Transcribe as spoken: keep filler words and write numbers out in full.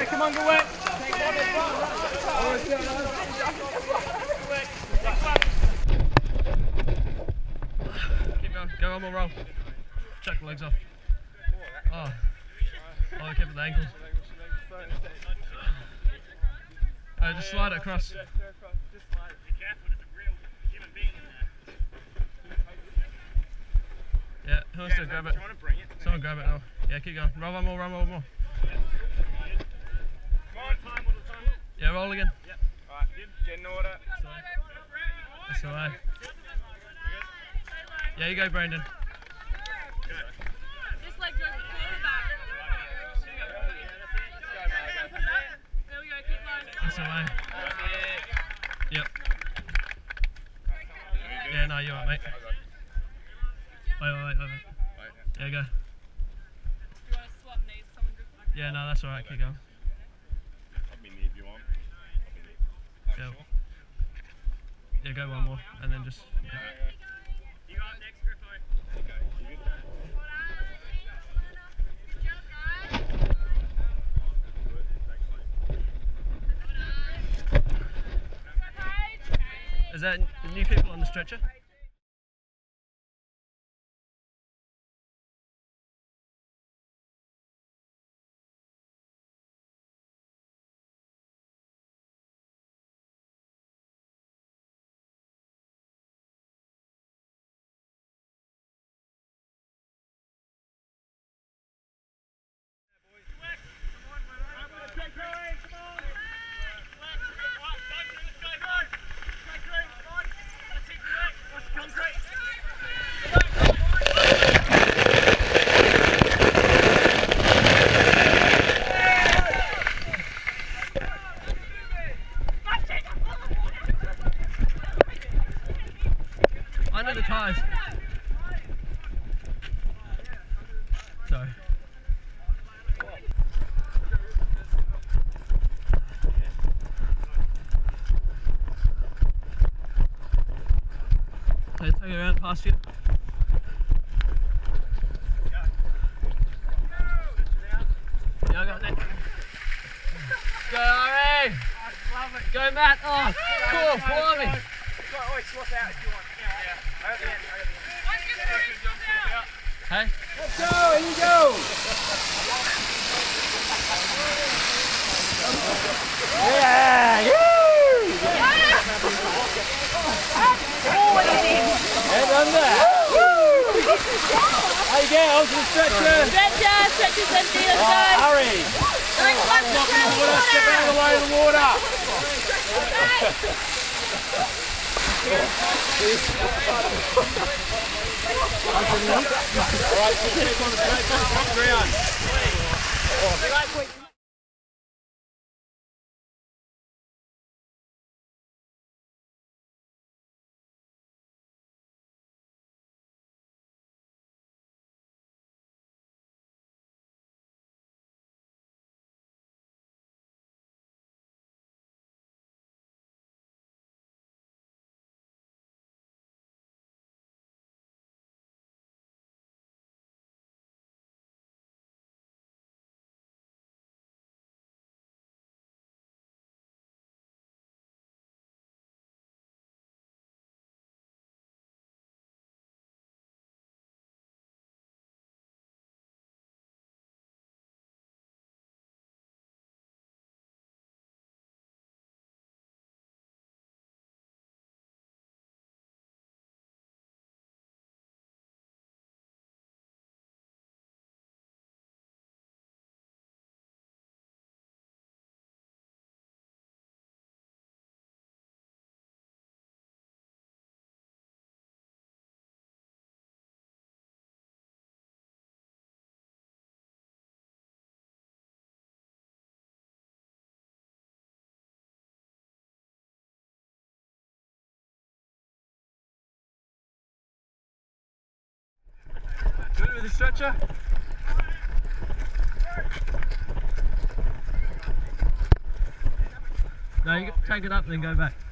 come on, go wet. Keep going, go one more roll. Chuck the legs off. Oh, oh I kept the ankles. Oh, just slide it across. Yeah, who wants to grab it? Someone grab it. Oh, yeah, keep going. Roll one more, roll one more. Yeah, roll again. Yep. Alright, get in order. That's the way. Yeah, you go, Brandon. Just like your quarterback. There we go, keep going. That's the way. Yep. Yeah, no, you're right, mate. Wait, wait, wait, wait. wait. Yeah, go. Do you want to swap knees? Someone grip back? Yeah, no, that's alright, keep going. I'll be near if you want. Yeah. Yeah, go one more, and then just. Yeah. You got next grip, Is that the new people on the stretcher? Under the tyres. Sorry. Okay, take it around past you. Yeah, I got it. Go, Ari! Go, Matt! Oh, cool, blimey! Always swap out if you want. Yeah, over the end, over the end. Hey? Let's go, in you go! Yeah! Woo! Head under! Woo! How you get onto the stretcher? Stretcher, stretcher's empty, let's go! Oh, hurry! Don't touch the ground, Water, step out of the way of the water! Alright, just keep on the straight top ground. Good with the stretcher? No, you take it up and then go back.